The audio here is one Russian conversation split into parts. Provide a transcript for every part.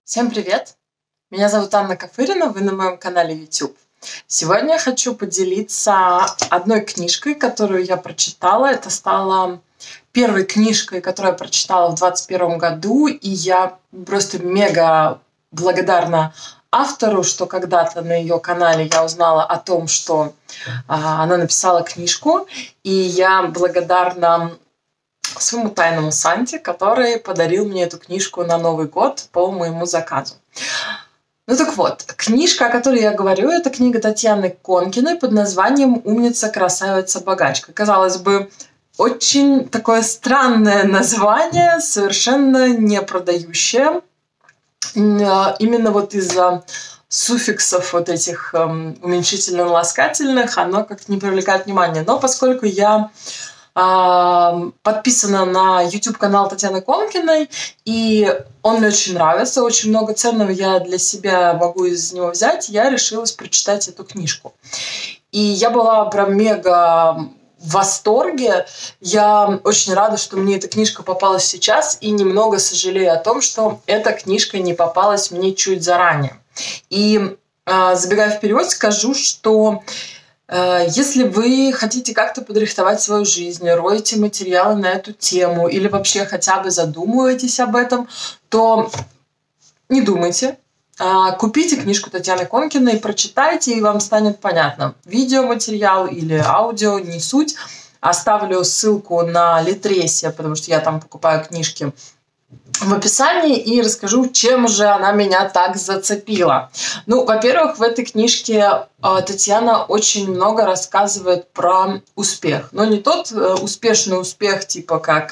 Всем привет! Меня зовут Анна Кафырина, вы на моем канале YouTube. Сегодня я хочу поделиться одной книжкой, которую я прочитала. Это стало первой книжкой, которую я прочитала в 2021 году, и я просто мега благодарна автору, что когда-то на ее канале я узнала о том, что она написала книжку, и я благодарна своему тайному Санте, который подарил мне эту книжку на Новый год по моему заказу. Ну так вот, книжка, о которой я говорю, это книга Татьяны Конкиной под названием «Умница, красавица, богачка». Казалось бы, очень такое странное название, совершенно не продающее. Именно вот из-за суффиксов вот этих уменьшительно-ласкательных оно как-то не привлекает внимания. Но поскольку я подписана на YouTube-канал Татьяны Конкиной, и он мне очень нравится, очень много ценного я для себя могу из него взять, я решилась прочитать эту книжку. И я была прям мега в восторге. Я очень рада, что мне эта книжка попалась сейчас, и немного сожалею о том, что эта книжка не попалась мне чуть заранее. И забегая вперед, скажу, что если вы хотите как-то подрихтовать свою жизнь, роете материалы на эту тему или вообще хотя бы задумываетесь об этом, то не думайте. Купите книжку Татьяны Конкиной, прочитайте, и вам станет понятно. Видеоматериал или аудио, не суть. Оставлю ссылку на Литресе, потому что я там покупаю книжки, в описании, и расскажу, чем же она меня так зацепила. Ну, во-первых, в этой книжке Татьяна очень много рассказывает про успех. Но не тот успешный успех, типа как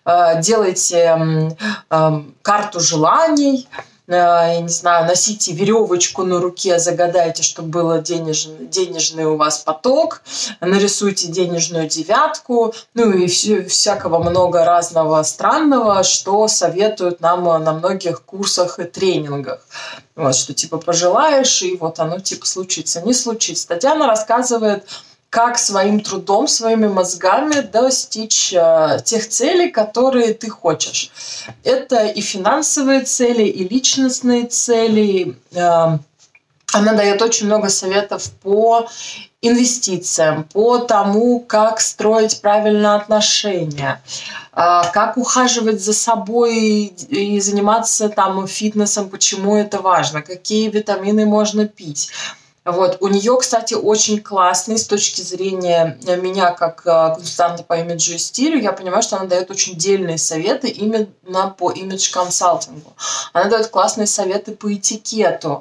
делайте карту желаний, я не знаю, носите веревочку на руке, загадайте, чтобы был денежный у вас поток, нарисуйте денежную девятку, ну и всякого много разного странного, что советуют нам на многих курсах и тренингах. Вот, что типа пожелаешь, и вот оно типа случится. Не случится. Татьяна рассказывает, как своим трудом, своими мозгами достичь тех целей, которые ты хочешь. Это и финансовые цели, и личностные цели. Она дает очень много советов по инвестициям, по тому, как строить правильные отношения, как ухаживать за собой и заниматься там фитнесом, почему это важно, какие витамины можно пить. Вот. У нее, кстати, очень классный с точки зрения меня как консультанта по имиджу и стилю. Я понимаю, что она дает очень дельные советы именно по имидж-консалтингу. Она дает классные советы по этикету.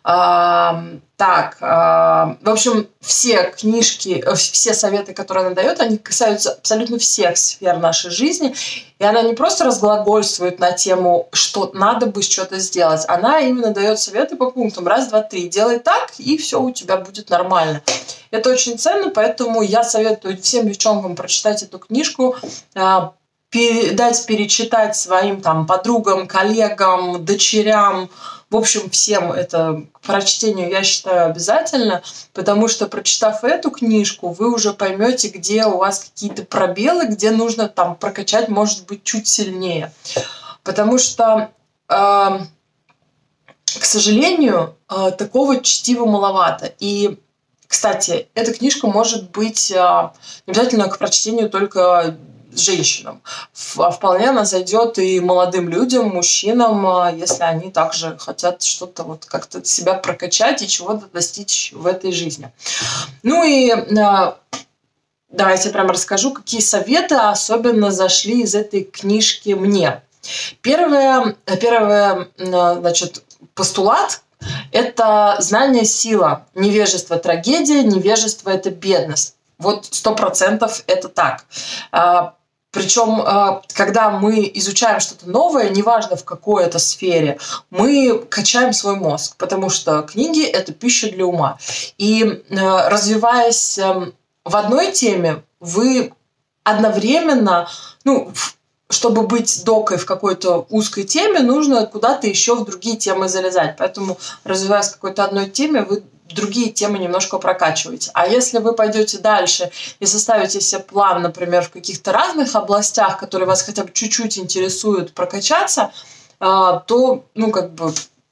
В общем, все книжки, все советы, которые она дает, они касаются абсолютно всех сфер нашей жизни. И она не просто разглагольствует на тему, что надо бы что-то сделать. Она именно дает советы по пунктам. 1, 2, 3. Делай так, и все у тебя будет нормально. Это очень ценно, поэтому я советую всем девчонкам прочитать эту книжку, дать перечитать своим там подругам, коллегам, дочерям. В общем, всем это к прочтению, я считаю, обязательно, потому что, прочитав эту книжку, вы уже поймете, где у вас какие-то пробелы, где нужно там прокачать, может быть, чуть сильнее. Потому что, к сожалению, такого чтива маловато. И, кстати, эта книжка может быть не обязательно к прочтению только женщинам. Вполне она зайдет и молодым людям, мужчинам, если они также хотят что-то вот как-то себя прокачать и чего-то достичь в этой жизни. Ну и давайте я прям расскажу, какие советы особенно зашли из этой книжки мне. Первое, значит, постулат – это знание – сила, невежество – трагедия, невежество – это бедность. Вот 100% это так. Причем, когда мы изучаем что-то новое, неважно в какой это сфере, мы качаем свой мозг, потому что книги – это пища для ума. И развиваясь в одной теме, вы одновременно, чтобы быть докой в какой-то узкой теме, нужно куда-то еще в другие темы залезать. Поэтому, развиваясь в какой-то одной теме, вы другие темы немножко прокачиваете. А если вы пойдете дальше и составите себе план, например, в каких-то разных областях, которые вас хотя бы чуть-чуть интересуют, прокачаться, то,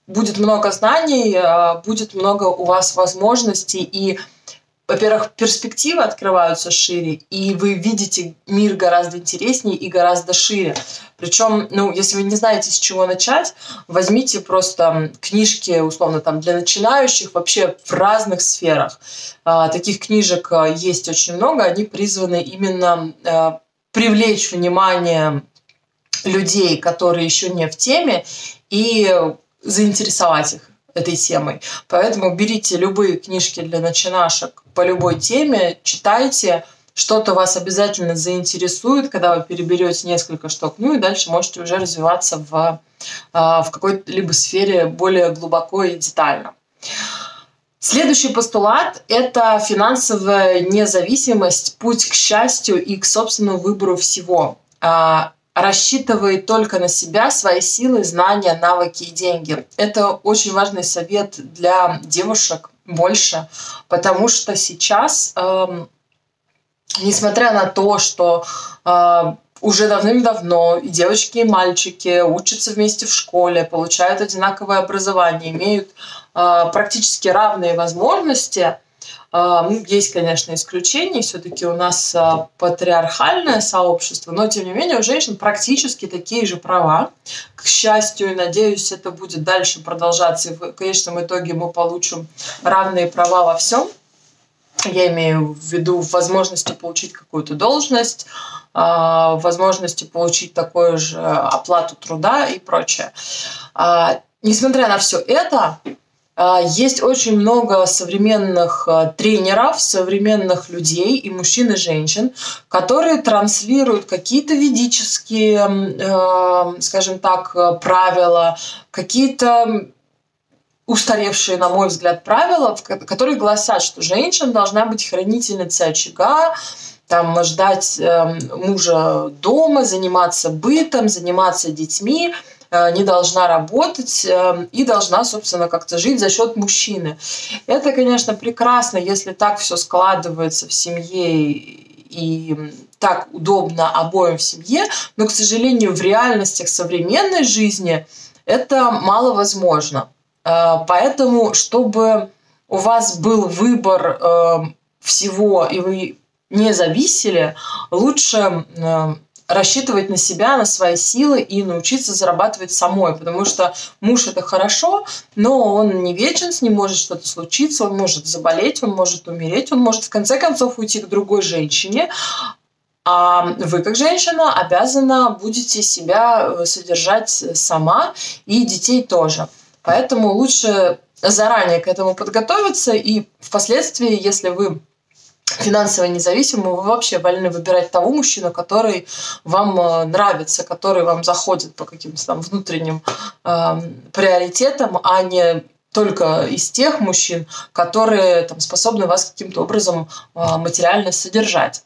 будет много знаний, будет много у вас возможностей, и, во-первых, перспективы открываются шире, и вы видите мир гораздо интереснее и гораздо шире. Причем, если вы не знаете, с чего начать, возьмите просто книжки, условно, там, для начинающих вообще в разных сферах. Таких книжек есть очень много, они призваны именно привлечь внимание людей, которые еще не в теме, и заинтересовать их этой темой. Поэтому берите любые книжки для начинашек по любой теме, читайте, что-то вас обязательно заинтересует, когда вы переберете несколько штук, и дальше можете уже развиваться в какой-либо сфере более глубоко и детально. Следующий постулат – это финансовая независимость, путь к счастью и к собственному выбору всего. Рассчитывай только на себя, свои силы, знания, навыки и деньги. Это очень важный совет для девушек больше, потому что сейчас, несмотря на то, что уже давным-давно и девочки, и мальчики учатся вместе в школе, получают одинаковое образование, имеют практически равные возможности. Есть, конечно, исключения, все-таки у нас патриархальное сообщество, но, тем не менее, у женщин практически такие же права. К счастью, и надеюсь, это будет дальше продолжаться, и в конечном итоге мы получим равные права во всем. Я имею в виду возможности получить какую-то должность, возможности получить такую же оплату труда и прочее. Несмотря на все это, есть очень много современных тренеров, современных людей, и мужчин, и женщин, которые транслируют какие-то ведические, скажем так, правила, какие-то устаревшие, на мой взгляд, правила, которые гласят, что женщина должна быть хранительницей очага, ждать мужа дома, заниматься бытом, заниматься детьми, не должна работать и должна, собственно, как-то жить за счет мужчины. Это, конечно, прекрасно, если так все складывается в семье и так удобно обоим в семье, но, к сожалению, в реальностях современной жизни это маловозможно. Поэтому, чтобы у вас был выбор всего, и вы не зависели, лучше рассчитывать на себя, на свои силы и научиться зарабатывать самой, потому что муж – это хорошо, но он не вечен, с ним может что-то случиться, он может заболеть, он может умереть, он может в конце концов уйти к другой женщине, а вы, как женщина, обязана будете себя содержать сама и детей тоже. Поэтому лучше заранее к этому подготовиться, и впоследствии, если вы финансово независимы, вы вообще вольны выбирать того мужчину, который вам нравится, который вам заходит по каким-то там внутренним приоритетам, а не только из тех мужчин, которые способны вас каким-то образом материально содержать.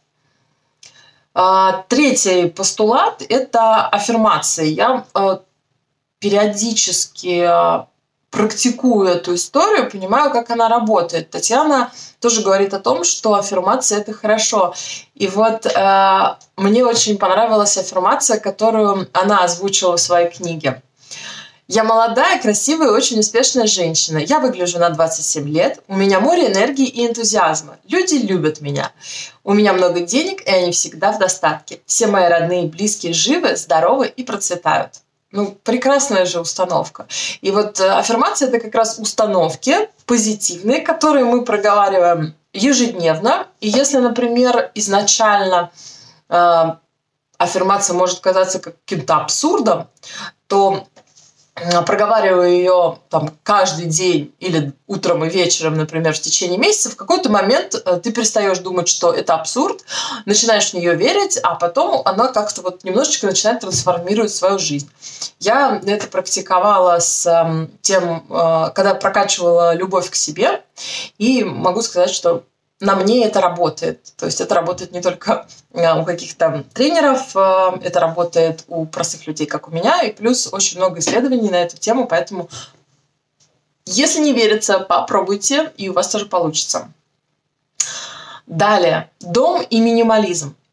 Третий постулат – это аффирмации. Я периодически практикую эту историю, понимаю, как она работает. Татьяна тоже говорит о том, что аффирмация – это хорошо. И вот мне очень понравилась аффирмация, которую она озвучила в своей книге. «Я молодая, красивая и очень успешная женщина. Я выгляжу на 27 лет. У меня море энергии и энтузиазма. Люди любят меня. У меня много денег, и они всегда в достатке. Все мои родные и близкие живы, здоровы и процветают». Прекрасная же установка. И вот аффирмация – это как раз установки позитивные, которые мы проговариваем ежедневно. И если, например, изначально аффирмация может казаться каким-то абсурдом, то проговаривая ее каждый день или утром и вечером, например, в течение месяца, в какой-то момент ты перестаешь думать, что это абсурд, начинаешь в нее верить, а потом она как-то немножечко начинает трансформировать свою жизнь. Я это практиковала с тем, когда прокачивала любовь к себе, и могу сказать, что на мне это работает. То есть это работает не только у каких-то тренеров, это работает у простых людей, как у меня, и плюс очень много исследований на эту тему, поэтому если не верится, попробуйте, и у вас тоже получится. Далее. Дом и минимализм.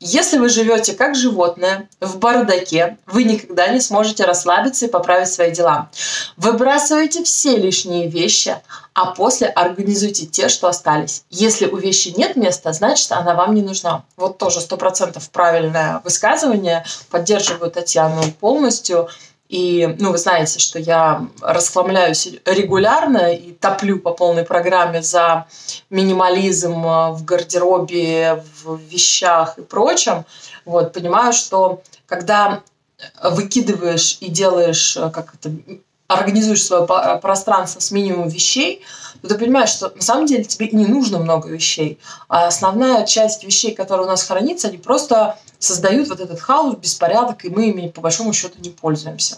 Если вы живете как животное, в бардаке, вы никогда не сможете расслабиться и поправить свои дела. Выбрасывайте все лишние вещи, а после организуйте те, что остались. Если у вещи нет места, значит, она вам не нужна. Вот тоже 100% правильное высказывание. Поддерживаю Татьяну полностью. И, вы знаете, что я расхламляюсь регулярно и топлю по полной программе за минимализм в гардеробе, в вещах и прочем. Вот, понимаю, что когда выкидываешь и делаешь, организуешь свое пространство с минимумом вещей, то ты понимаешь, что на самом деле тебе не нужно много вещей. А основная часть вещей, которые у нас хранится, они просто создают вот этот хаос, беспорядок, и мы ими по большому счету не пользуемся.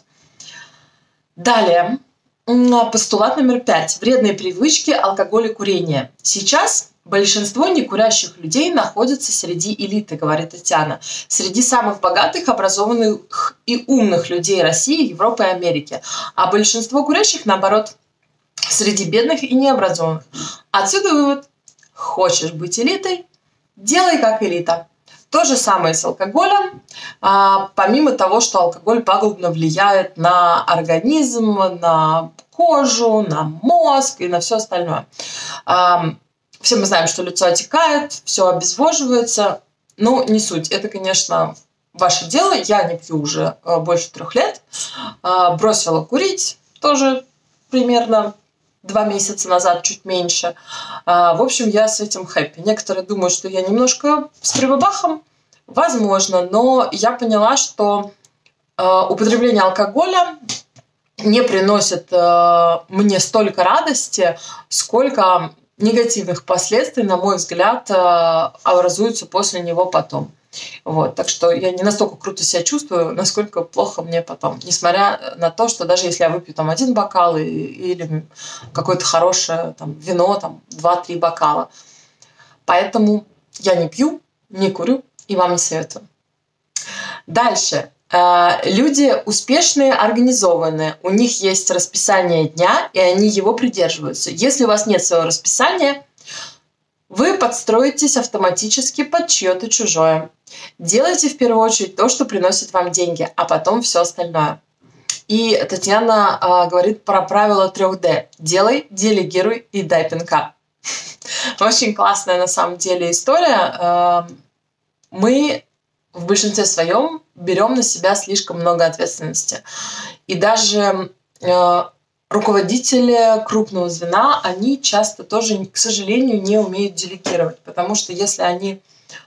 Далее, постулат номер 5. Вредные привычки, алкоголь и курение. Сейчас большинство некурящих людей находятся среди элиты, говорит Татьяна, среди самых богатых, образованных и умных людей России, Европы и Америки. А большинство курящих, наоборот, среди бедных и необразованных. Отсюда вывод. Хочешь быть элитой? Делай как элита. То же самое с алкоголем. Помимо того, что алкоголь пагубно влияет на организм, на кожу, на мозг и на все остальное. Все мы знаем, что лицо отекает, все обезвоживается. Но не суть. Это, конечно, ваше дело. Я не пью уже больше 3 лет. Бросила курить тоже примерно 2 месяца назад, чуть меньше. В общем, я с этим хэппи. Некоторые думают, что я немножко с прибабахом. Возможно, но я поняла, что употребление алкоголя не приносит мне столько радости, сколько негативных последствий, на мой взгляд, образуются после него потом. Вот. Так что я не настолько круто себя чувствую, насколько плохо мне потом. Несмотря на то, что даже если я выпью 1 бокал или какое-то хорошее вино, 2-3 бокала. Поэтому я не пью, не курю и вам не советую. Дальше. Люди успешные, организованные. У них есть расписание дня, и они его придерживаются. Если у вас нет своего расписания, вы подстроитесь автоматически под чье-то чужое. Делайте в первую очередь то, что приносит вам деньги, а потом все остальное. И Татьяна говорит про правило 3D. Делай, делегируй и дай пинка. Очень классная на самом деле история. Мы в большинстве своем берем на себя слишком много ответственности. И даже руководители крупного звена, они часто тоже, к сожалению, не умеют делегировать. Потому что если они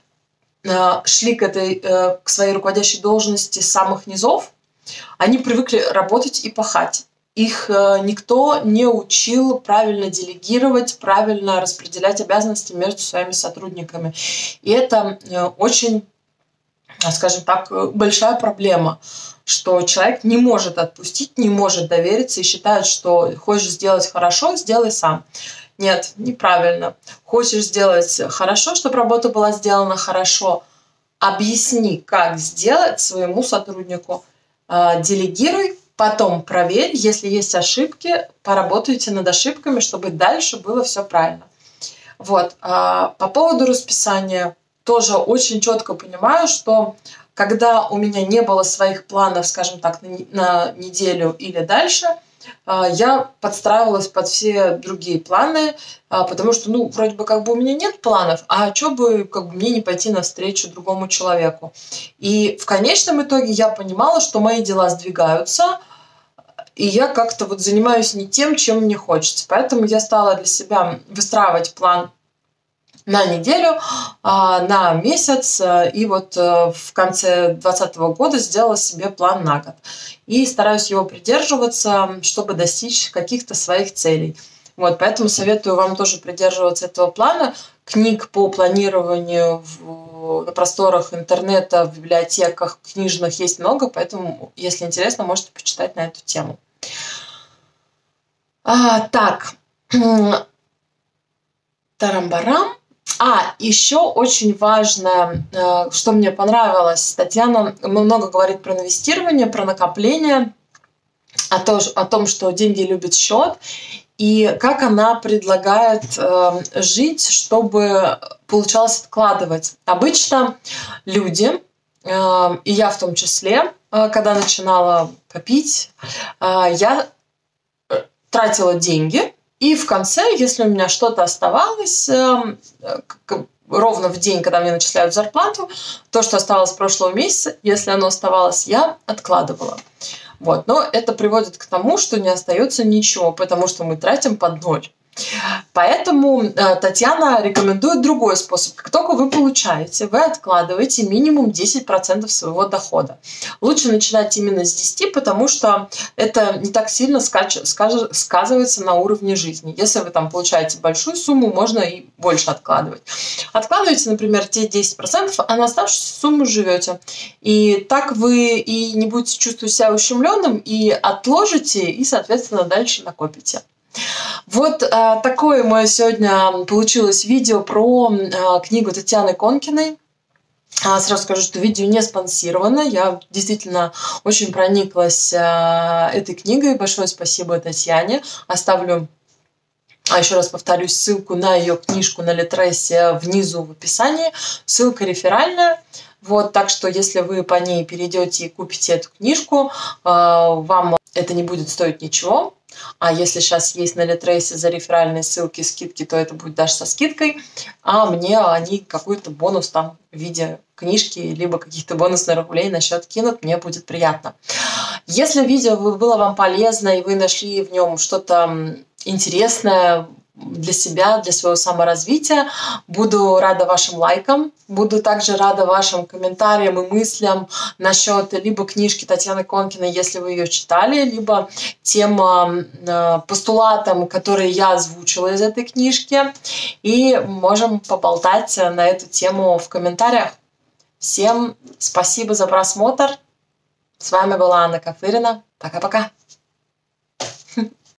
шли к своей руководящей должности с самых низов, они привыкли работать и пахать. Их никто не учил правильно делегировать, правильно распределять обязанности между своими сотрудниками. И это очень, скажем так, большая проблема, что человек не может отпустить, не может довериться и считает, что хочешь сделать хорошо, сделай сам. Нет, неправильно. Хочешь сделать хорошо, чтобы работа была сделана хорошо, объясни, как сделать своему сотруднику. Делегируй, потом проверь, если есть ошибки, поработайте над ошибками, чтобы дальше было все правильно. Вот. По поводу расписания тоже очень четко понимаю, что когда у меня не было своих планов, скажем так, на неделю или дальше, я подстраивалась под все другие планы, потому что, вроде бы у меня нет планов, а что бы мне не пойти навстречу другому человеку. И в конечном итоге я понимала, что мои дела сдвигаются, и я как-то занимаюсь не тем, чем мне хочется. Поэтому я стала для себя выстраивать план на неделю, на месяц, и в конце 2020 года сделала себе план на год. И стараюсь его придерживаться, чтобы достичь каких-то своих целей. Вот, поэтому советую вам тоже придерживаться этого плана. Книг по планированию на просторах интернета, в библиотеках книжных есть много, поэтому, если интересно, можете почитать на эту тему. Так, тарам-барам. Еще очень важно, что мне понравилось. Татьяна много говорит про инвестирование, про накопление. о том, что деньги любят счет, и как она предлагает жить, чтобы получалось откладывать. Обычно люди, и я в том числе, когда начинала копить, я тратила деньги, и в конце, если у меня что-то оставалось, ровно в день, когда мне начисляют зарплату, то, что оставалось с прошлого месяца, если оно оставалось, я откладывала. Вот. Но это приводит к тому, что не остается ничего, потому что мы тратим под ноль. Поэтому Татьяна рекомендует другой способ. Как только вы получаете, вы откладываете минимум 10% своего дохода. Лучше начинать именно с 10, потому что это не так сильно сказывается на уровне жизни. Если вы там получаете большую сумму, можно и больше откладывать. Откладывайте, например, те 10%, а на оставшуюся сумму живете. И так вы и не будете чувствовать себя ущемленным, и отложите, и, соответственно, дальше накопите. Вот такое мое сегодня получилось видео про книгу Татьяны Конкиной. Сразу скажу, что видео не спонсировано. Я действительно очень прониклась этой книгой. Большое спасибо Татьяне. Оставлю, еще раз повторюсь, ссылку на ее книжку на Литресе внизу в описании. Ссылка реферальная. Вот, так что, если вы по ней перейдете и купите эту книжку, вам это не будет стоить ничего. А если сейчас есть на Литресе за реферальные ссылки скидки, то это будет даже со скидкой. А мне они какой-то бонус там в виде книжки, либо каких-то бонусных рублей на счет кинут, мне будет приятно. Если видео было вам полезно, и вы нашли в нем что-то интересное для себя, для своего саморазвития, буду рада вашим лайкам, буду также рада вашим комментариям и мыслям насчет либо книжки Татьяны Конкиной, если вы ее читали, либо тем постулатам, которые я озвучила из этой книжки, и можем поболтать на эту тему в комментариях. Всем спасибо за просмотр. С вами была Анна Кафырина. Пока-пока.